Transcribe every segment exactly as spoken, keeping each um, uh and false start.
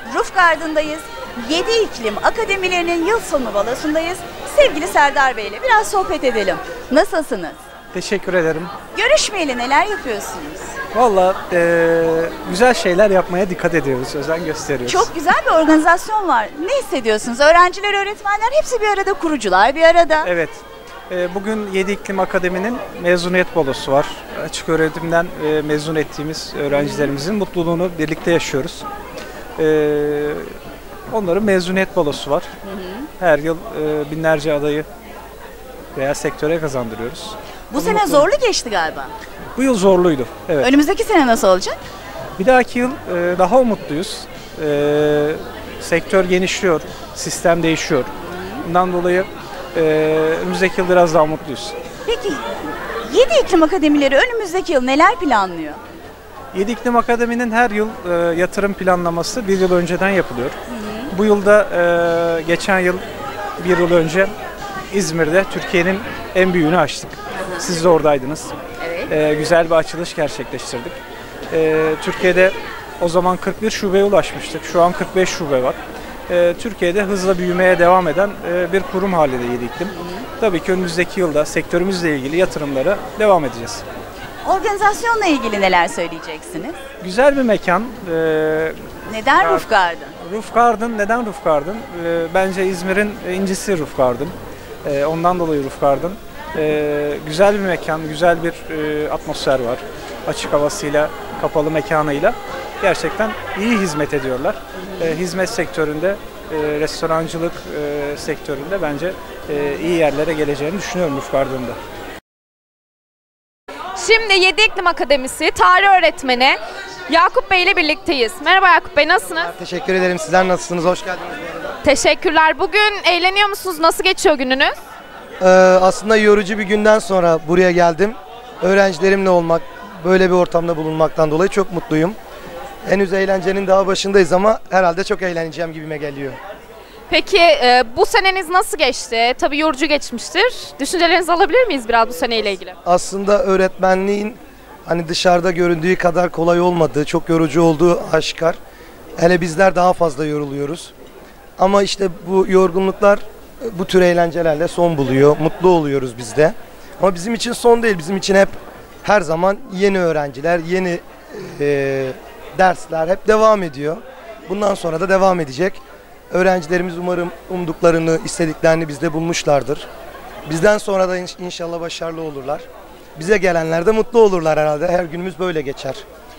Roof Garden'dayız. Yedi İklim Akademilerinin yıl sonu balosundayız. Sevgili Serdar Bey ile biraz sohbet edelim. Nasılsınız? Teşekkür ederim. Görüşmeyeli neler yapıyorsunuz? Valla e, güzel şeyler yapmaya dikkat ediyoruz, özen gösteriyoruz. Çok güzel bir organizasyon var. Ne hissediyorsunuz? Öğrenciler, öğretmenler hepsi bir arada, kurucular bir arada. Evet. E, bugün Yedi İklim Akademi'nin mezuniyet balosu var. Açık öğretimden e, mezun ettiğimiz öğrencilerimizin mutluluğunu birlikte yaşıyoruz. E, onların mezuniyet balosu var. Hı hı. Her yıl e, binlerce adayı veya sektöre kazandırıyoruz. Bu Onun sene mutlu... zorlu geçti galiba. Bu yıl zorluydu. Evet. Önümüzdeki sene nasıl olacak? Bir dahaki yıl e, daha umutluyuz. E, sektör genişliyor, sistem değişiyor. Bundan dolayı e, önümüzdeki yıl biraz daha mutluyuz. Peki Yedi İklim Akademileri önümüzdeki yıl neler planlıyor? Yedi İklim Akademi'nin her yıl e, yatırım planlaması bir yıl önceden yapılıyor. Hı hı. Bu yılda e, geçen yıl bir yıl önce İzmir'de Türkiye'nin en büyüğünü açtık. Hı hı. Siz de oradaydınız. Evet. E, güzel bir açılış gerçekleştirdik. E, Türkiye'de o zaman kırk bir şubeye ulaşmıştık. Şu an kırk beş şube var. E, Türkiye'de hızla büyümeye devam eden e, bir kurum halinde Yedi İklim. Hı hı. Tabii ki önümüzdeki yılda sektörümüzle ilgili yatırımlara devam edeceğiz. Organizasyonla ilgili neler söyleyeceksiniz? Güzel bir mekan. Ee, neden Roof Garden? Roof Garden, neden Roof Garden? Ee, bence İzmir'in incisi Roof Garden. Ee, ondan dolayı Roof Garden. Ee, güzel bir mekan, güzel bir e, atmosfer var. Açık havasıyla, kapalı mekanıyla gerçekten iyi hizmet ediyorlar. Ee, hizmet sektöründe, e, restorancılık e, sektöründe bence e, iyi yerlere geleceğini düşünüyorum Roof Garden'da. Şimdi Yedi İklim Akademisi tarih öğretmeni Yakup Bey ile birlikteyiz. Merhaba Yakup Bey, nasılsınız? Teşekkür ederim. Sizler nasılsınız? Hoş geldiniz. Teşekkürler. Bugün eğleniyor musunuz? Nasıl geçiyor gününüz? Ee, aslında yorucu bir günden sonra buraya geldim. Öğrencilerimle olmak, böyle bir ortamda bulunmaktan dolayı çok mutluyum. Henüz eğlencenin daha başındayız ama herhalde çok eğleneceğim gibime geliyor. Peki e, bu seneniz nasıl geçti? Tabii yorucu geçmiştir. Düşüncelerinizi alabilir miyiz biraz bu seneyle ilgili? Aslında öğretmenliğin hani dışarıda göründüğü kadar kolay olmadığı, çok yorucu olduğu aşikar. Hele bizler daha fazla yoruluyoruz. Ama işte bu yorgunluklar bu tür eğlencelerle son buluyor. Mutlu oluyoruz biz de. Ama bizim için son değil. Bizim için hep her zaman yeni öğrenciler, yeni e, dersler hep devam ediyor. Bundan sonra da devam edecek. Öğrencilerimiz umarım umduklarını, istediklerini bizde bulmuşlardır. Bizden sonra da inşallah başarılı olurlar. Bize gelenler de mutlu olurlar herhalde. Her günümüz böyle geçer.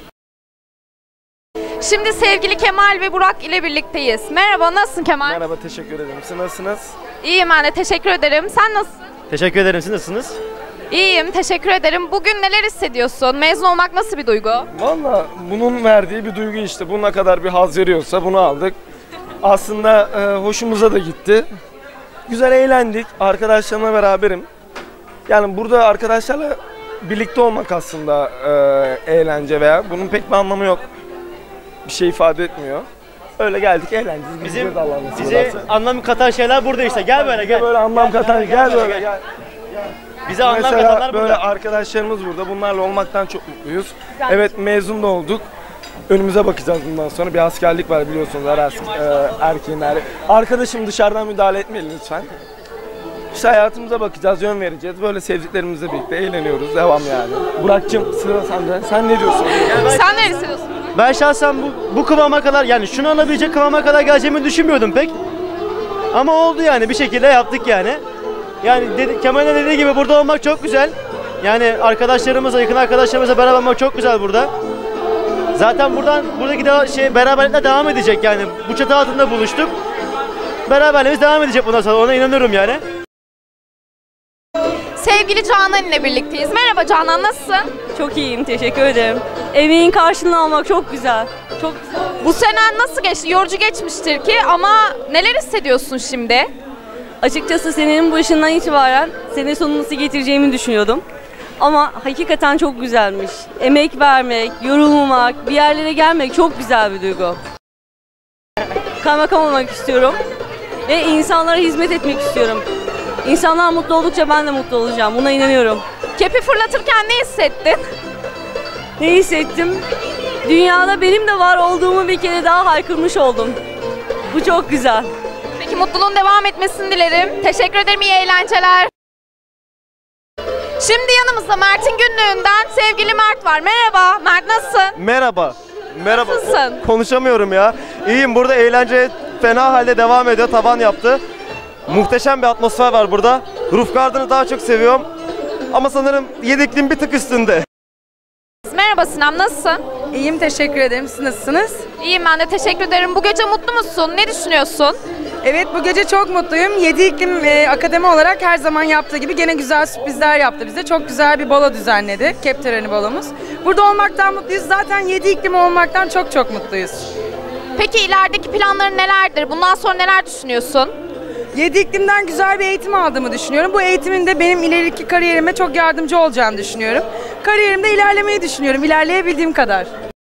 Şimdi sevgili Kemal ve Burak ile birlikteyiz. Merhaba, nasılsın Kemal? Merhaba, teşekkür ederim. Siz nasılsınız? İyiyim ben de, teşekkür ederim. Sen nasılsın? Teşekkür ederim. Siz nasılsınız? İyiyim, teşekkür ederim. Bugün neler hissediyorsun? Mezun olmak nasıl bir duygu? Valla bunun verdiği bir duygu işte. Bu ne kadar bir haz veriyorsa bunu aldık. Aslında e, hoşumuza da gitti. Güzel eğlendik. Arkadaşlarımla beraberim. Yani burada arkadaşlarla birlikte olmak aslında e, eğlence veya bunun pek bir anlamı yok. Bir şey ifade etmiyor. Öyle geldik, eğlendik. Bizim bize anlam katan şeyler burada işte. Gel böyle gel. Böyle anlam katan, gel, gel böyle gel. Bize anlam Mesela katanlar böyle burada. arkadaşlarımız burada. Bunlarla olmaktan çok mutluyuz. Evet, mezun da olduk. Önümüze bakacağız bundan sonra. Bir askerlik var biliyorsunuz her asker, e, erkeğin her. Arkadaşım dışarıdan müdahale etmeyin lütfen. İşte hayatımıza bakacağız, yön vereceğiz. Böyle sevdiklerimizle birlikte eğleniyoruz. Devam yani. Burak'cığım sıra sende. Sen ne diyorsun? Sen ne hissediyorsun? Ben şahsen bu, bu kıvama kadar, yani şunu alabilecek kıvama kadar geleceğimi düşünmüyordum pek. Ama oldu yani, bir şekilde yaptık yani. Yani dedi, Kemal'in dediği gibi burada olmak çok güzel. Yani arkadaşlarımızla, yakın arkadaşlarımızla beraber olmak çok güzel burada. Zaten buradan buradaki de şey beraberlikle devam edecek yani. Bu çatı altında buluştuk. Beraberliğimiz devam edecek bundan sonra, ona inanıyorum yani. Sevgili Canan ile birlikteyiz. Merhaba Canan, nasılsın? Çok iyiyim, teşekkür ederim. Emeğin karşılığını almak çok güzel. Çok güzel. Bu sene nasıl geçti? Yorucu geçmiştir ki ama neler hissediyorsun şimdi? Açıkçası senenin başından itibaren sene sonunu nasıl getireceğimi düşünüyordum. Ama hakikaten çok güzelmiş. Emek vermek, yorulmamak, bir yerlere gelmek çok güzel bir duygu. Kaymakam olmak istiyorum ve insanlara hizmet etmek istiyorum. İnsanlar mutlu oldukça ben de mutlu olacağım. Buna inanıyorum. Kepi fırlatırken ne hissettin? Ne hissettim? dünyada benim de var olduğumu bir kere daha haykırmış oldum. Bu çok güzel. Peki mutluluğun devam etmesini dilerim. Teşekkür ederim, iyi eğlenceler. Şimdi yanımızda Mert'in günlüğünden sevgili Mert var. Merhaba Mert, nasılsın? Merhaba. Merhaba. Nasılsın? Konuşamıyorum ya. İyiyim, burada eğlence fena halde devam ediyor. Tavan yaptı. Muhteşem bir atmosfer var burada. Roof Garden'ı daha çok seviyorum. Ama sanırım yedi iklim bir tık üstünde. Merhaba Sinem, nasılsın? İyiyim, teşekkür ederim. Siz nasılsınız? İyiyim ben de, teşekkür ederim. Bu gece mutlu musun? Ne düşünüyorsun? Evet, bu gece çok mutluyum. Yedi İklim e, Akademi olarak her zaman yaptığı gibi gene güzel sürprizler yaptı bize. Çok güzel bir balo düzenledi. Kep töreni balomuz. Burada olmaktan mutluyuz. Zaten Yedi İklim olmaktan çok çok mutluyuz. Peki ilerideki planların nelerdir? Bundan sonra neler düşünüyorsun? Yedi İklim'den güzel bir eğitim aldığımı düşünüyorum. Bu eğitimin de benim ileriki kariyerime çok yardımcı olacağını düşünüyorum. Kariyerimde ilerlemeyi düşünüyorum. İlerleyebildiğim kadar.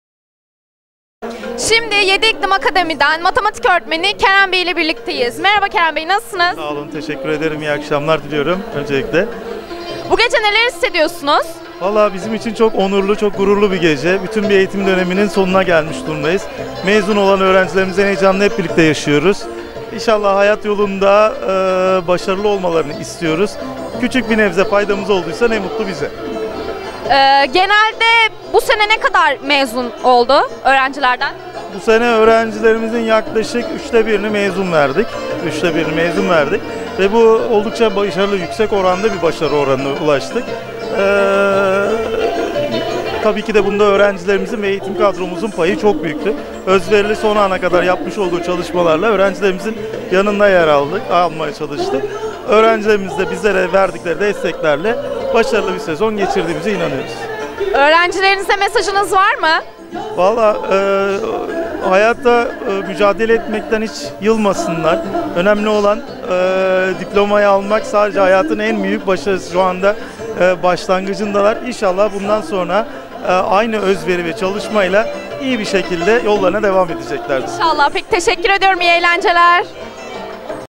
Şimdi Yedi İklim Akademi'den matematik öğretmeni Kerem Bey ile birlikteyiz. Merhaba Kerem Bey, nasılsınız? Sağ olun, teşekkür ederim. İyi akşamlar diliyorum öncelikle. Bu gece neler hissediyorsunuz? Valla bizim için çok onurlu, çok gururlu bir gece. Bütün bir eğitim döneminin sonuna gelmiş durumdayız. Mezun olan öğrencilerimizin heyecanını hep birlikte yaşıyoruz. İnşallah hayat yolunda e, başarılı olmalarını istiyoruz. Küçük bir nebze faydamız olduysa ne mutlu bize. Ee, genelde bu sene ne kadar mezun oldu öğrencilerden? Bu sene öğrencilerimizin yaklaşık üçte birini mezun verdik. Üçte birini mezun verdik. Ve bu oldukça başarılı, yüksek oranda bir başarı oranına ulaştık. Ee, tabii ki de bunda öğrencilerimizin ve eğitim kadromuzun payı çok büyüktü. Özverili son ana kadar yapmış olduğu çalışmalarla öğrencilerimizin yanında yer aldık, almaya çalıştık. Öğrencilerimiz de bizlere verdikleri desteklerle başarılı bir sezon geçirdiğimize inanıyoruz. Öğrencilerinize mesajınız var mı? Valla e, hayatta e, mücadele etmekten hiç yılmasınlar. Önemli olan e, diplomayı almak, sadece hayatın en büyük başarısı, şu anda e, başlangıcındalar. İnşallah bundan sonra e, aynı özveri ve çalışmayla iyi bir şekilde yollarına devam edeceklerdir. İnşallah. Peki, teşekkür ediyorum. İyi eğlenceler.